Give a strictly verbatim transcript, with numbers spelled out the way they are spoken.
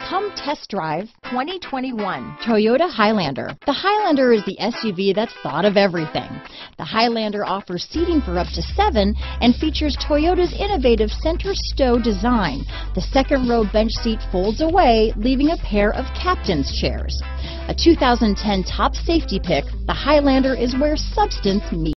Come test drive twenty twenty-one Toyota Highlander. The Highlander is the S U V that's thought of everything. The Highlander offers seating for up to seven and features Toyota's innovative center stow design. The second row bench seat folds away, leaving a pair of captain's chairs. A two thousand ten top safety pick, the Highlander is where substance meets